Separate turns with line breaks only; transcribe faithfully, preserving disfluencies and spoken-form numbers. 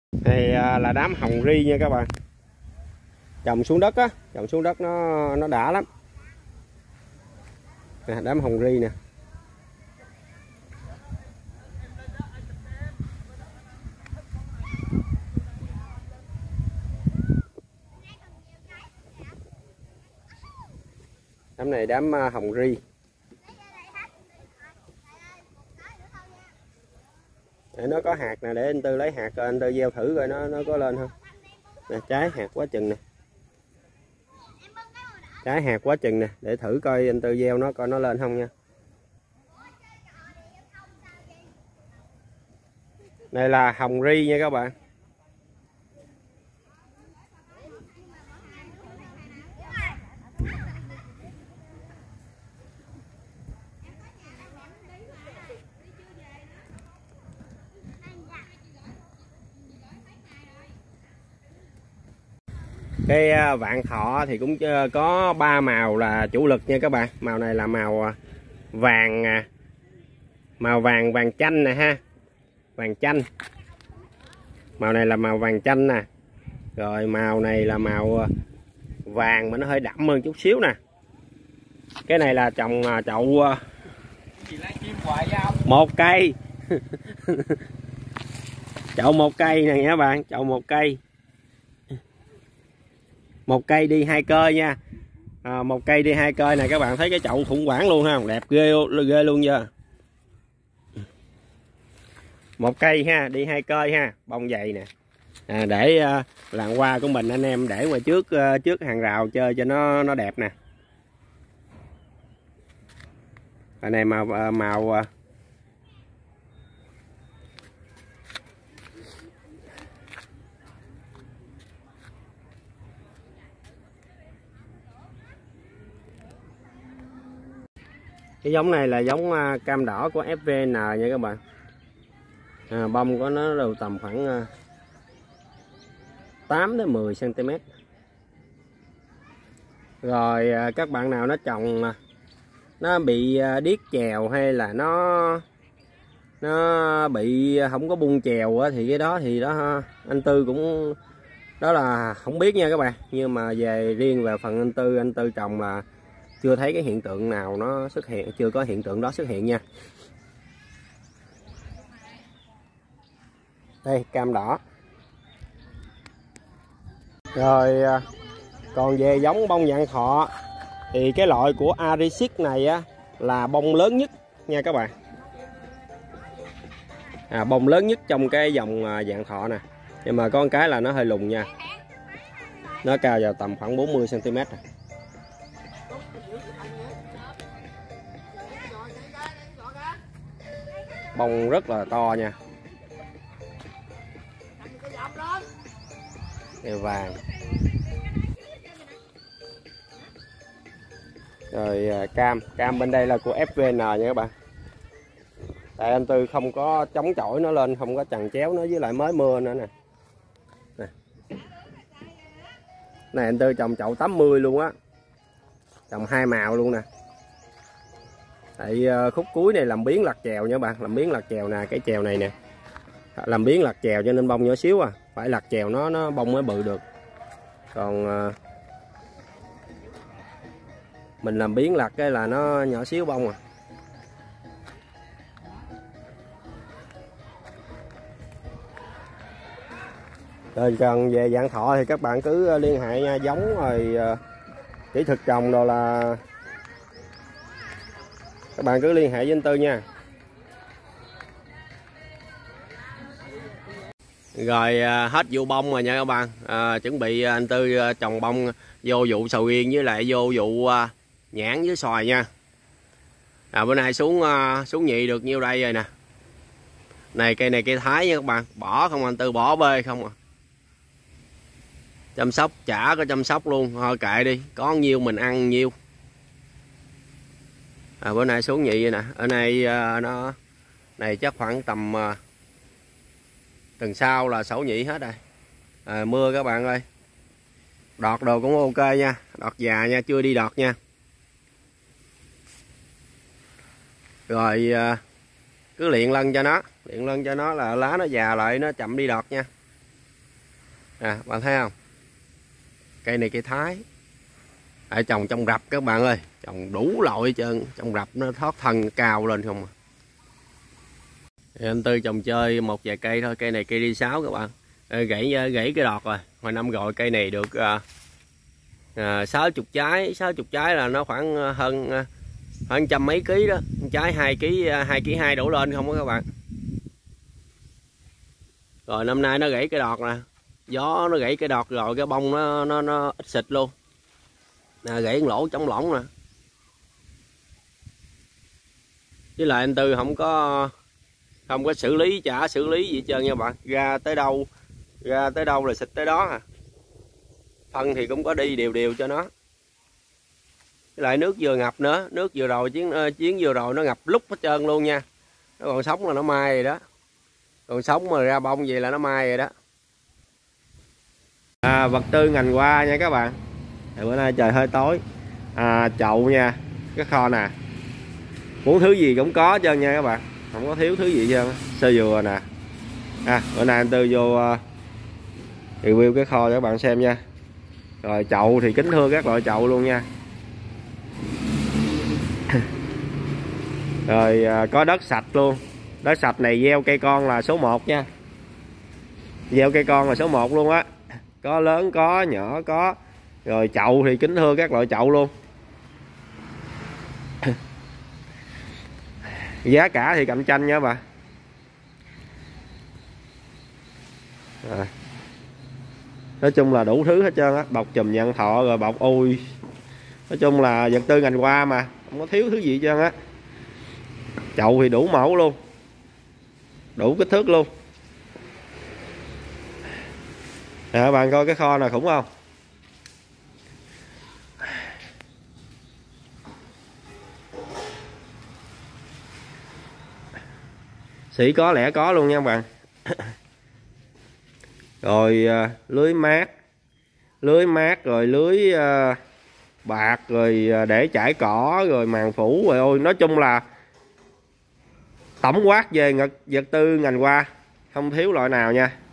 Này là đám hồng ri nha các bạn, trồng xuống đất á, trồng xuống đất nó nó đã lắm nè, đám hồng ri nè. Đám này đám hồng ri. Để nó có hạt nè, để anh Tư lấy hạt rồi anh Tư gieo thử coi nó nó có lên không. Nè, trái hạt quá chừng nè. Trái hạt quá chừng nè, để thử coi anh Tư gieo nó coi nó lên không nha. Đây là hồng ri nha các bạn. Cái vạn thọ thì cũng có ba màu là chủ lực nha các bạn. Màu này là màu vàng, màu vàng vàng chanh nè ha, vàng chanh. Màu này là màu vàng chanh nè, rồi màu này là màu vàng mà nó hơi đậm hơn chút xíu nè. Cái này là trồng chậu một cây chậu một cây nè nha các bạn, chậu một cây, một cây đi hai cơi nha. À, một cây đi hai cơi này các bạn thấy cái chậu khủng hoảng luôn ha, đẹp ghê ghê luôn chưa. Một cây ha, đi hai cơi ha, bông dày nè. À, để uh, làng hoa của mình anh em để ngoài trước uh, trước hàng rào chơi cho nó nó đẹp nè. Cái này màu uh, màu uh, cái giống này là giống uh, cam đỏ của ép vê en nha các bạn. À, bông của nó đều tầm khoảng uh, tám đến mười xăng ti mét. Rồi uh, các bạn nào nó trồng uh, nó bị uh, điếc chèo hay là nó nó bị không có bung chèo á, thì cái đó thì đó anh Tư cũng đó là không biết nha các bạn. Nhưng mà về riêng về phần anh Tư, anh Tư trồng là chưa thấy cái hiện tượng nào nó xuất hiện, chưa có hiện tượng đó xuất hiện nha. Đây cam đỏ. Rồi còn về giống bông vạn thọ thì cái loại của Arisic này á là bông lớn nhất nha các bạn. À, bông lớn nhất trong cái dòng vạn thọ nè. Nhưng mà có một cái là nó hơi lùn nha. Nó cao vào tầm khoảng bốn mươi xăng ti mét. Bông rất là to nha. Đây vàng. Rồi cam, cam bên đây là của ép vê en nha các bạn. Tại anh Tư không có chống chổi nó lên, không có chằng chéo nó, với lại mới mưa nữa nè. Nè. Này anh Tư trồng chậu tám mươi luôn á. Trồng hai màu luôn nè. Tại khúc cuối này làm biến lặt chèo nha các bạn, làm biến lặt chèo nè, cái chèo này nè. Làm biến lặt chèo cho nên bông nhỏ xíu à, phải lặt chèo nó nó bông mới bự được. Còn mình làm biến lặt cái là nó nhỏ xíu bông à. Rồi cần về vạn thọ thì các bạn cứ liên hệ nha, giống rồi kỹ thuật trồng đồ là các bạn cứ liên hệ với anh Tư nha. Rồi hết vụ bông rồi nha các bạn. À, chuẩn bị anh Tư trồng bông vô vụ sầu riêng với lại vô vụ nhãn với xoài nha. À, bữa nay xuống xuống nhị được nhiêu đây rồi nè. Này cây này cây Thái nha các bạn, bỏ không anh Tư, bỏ bê không à. Chăm sóc chả có chăm sóc luôn, thôi kệ đi, có nhiêu mình ăn nhiêu. À, bữa nay xuống nhị vậy nè, ở đây nó này chắc khoảng tầm tuần sau là sổ nhị hết rồi. À, mưa các bạn ơi. Đọt đồ cũng ok nha, đọt già nha, chưa đi đọt nha. Rồi cứ luyện lân cho nó, luyện lân cho nó là lá nó già lại nó chậm đi đọt nha. À, bạn thấy không? Cây này cây Thái. Ở trồng trong rập các bạn ơi, trồng đủ loại hết trơn, trong rập nó thoát thân cao lên không à. Thì anh Tư trồng chơi một vài cây thôi, cây này cây đi sáu các bạn. Gãy gãy cái đọt rồi, hồi năm rồi cây này được sáu chục trái, sáu chục trái là nó khoảng hơn khoảng trăm mấy ký đó, trái hai ký hai ký hai đổ lên không đó các bạn. Rồi năm nay nó gãy cái đọt nè, gió nó gãy cái đọt rồi cái bông nó nó nó ít xịt luôn nè, gãy lỗ trống lỏng nè. Với lại anh Tư không có không có xử lý chả xử lý gì hết trơn nha bạn, ra tới đâu ra tới đâu là xịt tới đó à. Phân thì cũng có đi đều đều cho nó. Với lại nước vừa ngập nữa, nước vừa rồi chuyến chuyến vừa rồi nó ngập lúc hết trơn luôn nha. Nó còn sống là nó mai rồi đó, còn sống mà ra bông vậy là nó mai rồi đó. À, vật tư ngành qua nha các bạn. Thì bữa nay trời hơi tối. À, chậu nha, cái kho nè, muốn thứ gì cũng có trơn nha các bạn, không có thiếu thứ gì trơn. Sơ dừa nè. À, bữa nay anh Tư vô uh, review cái kho cho các bạn xem nha. Rồi chậu thì kính thưa các loại chậu luôn nha. Rồi uh, có đất sạch luôn. Đất sạch này gieo cây con là số một nha. Gieo cây con là số một luôn á. Có lớn có nhỏ có. Rồi chậu thì kính thưa các loại chậu luôn. Giá cả thì cạnh tranh nha bà. À, nói chung là đủ thứ hết trơn á, bọc chùm nhận thọ rồi bọc ôi, nói chung là vật tư ngành qua mà không có thiếu thứ gì hết trơn á. Chậu thì đủ mẫu luôn, đủ kích thước luôn. À, các bạn coi cái kho này khủng không? Sĩ có lẽ có luôn nha các bạn. Rồi uh, lưới mát, lưới mát rồi lưới uh, bạc rồi uh, để chải cỏ rồi màn phủ rồi ôi, nói chung là tổng quát về vật tư ngành qua không thiếu loại nào nha.